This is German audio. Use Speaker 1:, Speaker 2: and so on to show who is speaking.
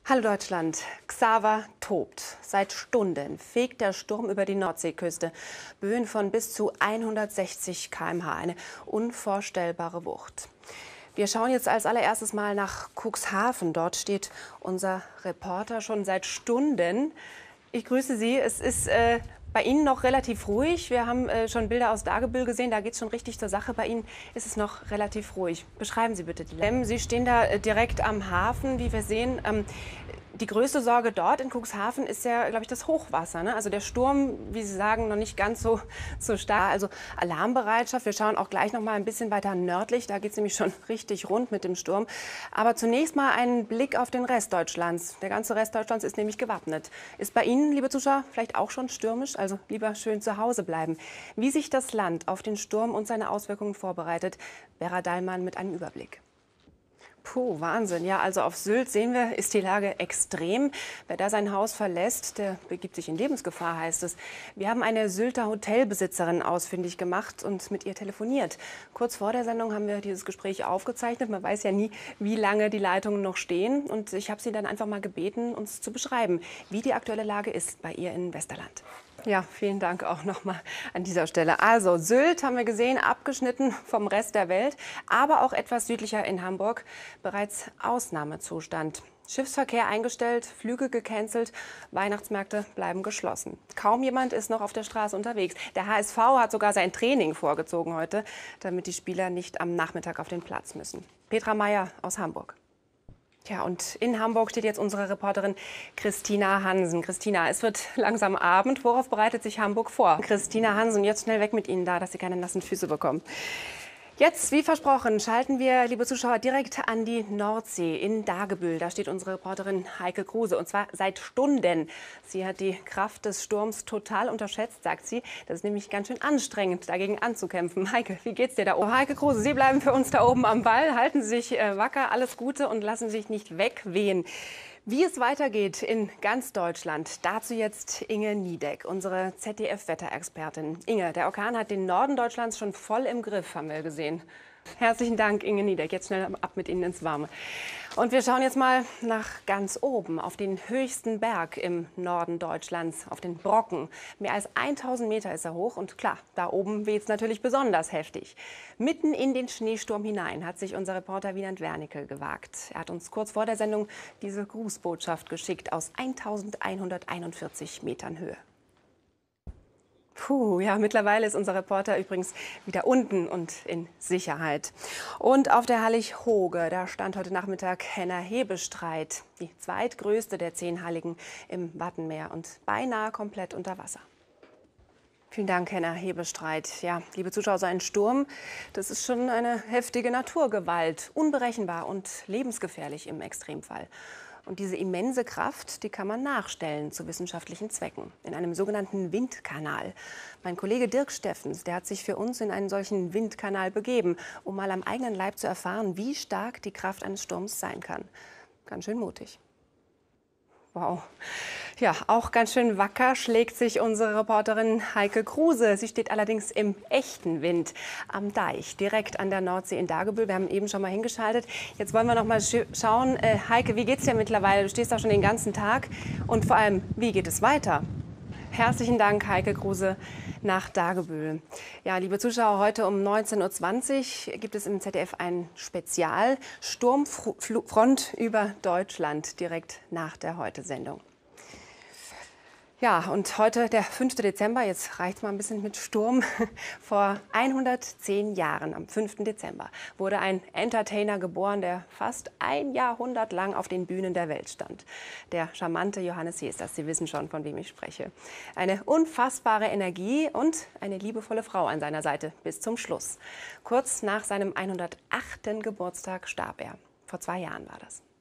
Speaker 1: Hallo Deutschland, Xaver tobt. Seit Stunden fegt der Sturm über die Nordseeküste. Böen von bis zu 160 km/h, eine unvorstellbare Wucht. Wir schauen jetzt als allererstes mal nach Cuxhaven. Dort steht unser Reporter schon seit Stunden. Ich grüße Sie. Es ist bei Ihnen noch relativ ruhig. Wir haben schon Bilder aus Dagebüll gesehen. Da geht es schon richtig zur Sache. Bei Ihnen ist es noch relativ ruhig. Beschreiben Sie bitte die Lage. Sie stehen da direkt am Hafen, wie wir sehen. Die größte Sorge dort in Cuxhaven ist ja, glaube ich, das Hochwasser. Ne? Also der Sturm, wie Sie sagen, noch nicht ganz so stark. Also Alarmbereitschaft. Wir schauen auch gleich noch mal ein bisschen weiter nördlich. Da geht es nämlich schon richtig rund mit dem Sturm. Aber zunächst mal einen Blick auf den Rest Deutschlands. Der ganze Rest Deutschlands ist nämlich gewappnet. Ist bei Ihnen, liebe Zuschauer, vielleicht auch schon stürmisch? Also lieber schön zu Hause bleiben. Wie sich das Land auf den Sturm und seine Auswirkungen vorbereitet, Vera Dallmann mit einem Überblick. Puh, Wahnsinn. Ja, also auf Sylt sehen wir, ist die Lage extrem. Wer da sein Haus verlässt, der begibt sich in Lebensgefahr, heißt es. Wir haben eine Sylter Hotelbesitzerin ausfindig gemacht und mit ihr telefoniert. Kurz vor der Sendung haben wir dieses Gespräch aufgezeichnet. Man weiß ja nie, wie lange die Leitungen noch stehen. Und ich habe sie dann einfach mal gebeten, uns zu beschreiben, wie die aktuelle Lage ist bei ihr in Westerland. Ja, vielen Dank auch nochmal an dieser Stelle. Also Sylt haben wir gesehen, abgeschnitten vom Rest der Welt, aber auch etwas südlicher in Hamburg bereits Ausnahmezustand. Schiffsverkehr eingestellt, Flüge gecancelt, Weihnachtsmärkte bleiben geschlossen. Kaum jemand ist noch auf der Straße unterwegs. Der HSV hat sogar sein Training vorgezogen heute, damit die Spieler nicht am Nachmittag auf den Platz müssen. Petra Meyer aus Hamburg. Ja, und in Hamburg steht jetzt unsere Reporterin Christina Hansen. Christina, es wird langsam Abend. Worauf bereitet sich Hamburg vor? Christina Hansen, jetzt schnell weg mit Ihnen da, dass Sie keine nassen Füße bekommen. Jetzt, wie versprochen, schalten wir, liebe Zuschauer, direkt an die Nordsee in Dagebüll. Da steht unsere Reporterin Heike Kruse, und zwar seit Stunden. Sie hat die Kraft des Sturms total unterschätzt, sagt sie. Das ist nämlich ganz schön anstrengend, dagegen anzukämpfen. Heike, wie geht's dir da oben? Heike Kruse, Sie bleiben für uns da oben am Ball. Halten Sie sich wacker, alles Gute und lassen sich nicht wegwehen. Wie es weitergeht in ganz Deutschland, dazu jetzt Inge Niedeck, unsere ZDF-Wetterexpertin. Inge, der Orkan hat den Norden Deutschlands schon voll im Griff, haben wir gesehen. Herzlichen Dank, Inge Niedeck. Jetzt schnell ab mit Ihnen ins Warme. Und wir schauen jetzt mal nach ganz oben, auf den höchsten Berg im Norden Deutschlands, auf den Brocken. Mehr als 1000 Meter ist er hoch und klar, da oben weht es natürlich besonders heftig. Mitten in den Schneesturm hinein hat sich unser Reporter Wieland Wernicke gewagt. Er hat uns kurz vor der Sendung diese Grußbotschaft geschickt aus 1141 Metern Höhe. Puh, ja, mittlerweile ist unser Reporter übrigens wieder unten und in Sicherheit. Und auf der Hallig-Hoge, da stand heute Nachmittag Henner Hebestreit, die zweitgrößte der 10 Halligen im Wattenmeer und beinahe komplett unter Wasser. Vielen Dank, Henner Hebestreit. Ja, liebe Zuschauer, so ein Sturm, das ist schon eine heftige Naturgewalt, unberechenbar und lebensgefährlich im Extremfall. Und diese immense Kraft, die kann man nachstellen zu wissenschaftlichen Zwecken, in einem sogenannten Windkanal. Mein Kollege Dirk Steffens, der hat sich für uns in einen solchen Windkanal begeben, um mal am eigenen Leib zu erfahren, wie stark die Kraft eines Sturms sein kann. Ganz schön mutig. Wow. Ja, auch ganz schön wacker schlägt sich unsere Reporterin Heike Kruse. Sie steht allerdings im echten Wind am Deich, direkt an der Nordsee in Dagebüll. Wir haben eben schon mal hingeschaltet. Jetzt wollen wir noch mal schauen. Heike, wie geht's dir mittlerweile? Du stehst da schon den ganzen Tag. Und vor allem, wie geht es weiter? Herzlichen Dank, Heike Kruse, nach Dagebüll. Ja, liebe Zuschauer, heute um 19:20 Uhr gibt es im ZDF ein Spezial Sturmfront über Deutschland, direkt nach der Heute-Sendung. Ja, und heute der 5. Dezember, jetzt reicht mal ein bisschen mit Sturm. Vor 110 Jahren, am 5. Dezember, wurde ein Entertainer geboren, der fast ein Jahrhundert lang auf den Bühnen der Welt stand. Der charmante Johannes Jesters, Sie wissen schon, von wem ich spreche. Eine unfassbare Energie und eine liebevolle Frau an seiner Seite bis zum Schluss. Kurz nach seinem 108. Geburtstag starb er. Vor 2 Jahren war das.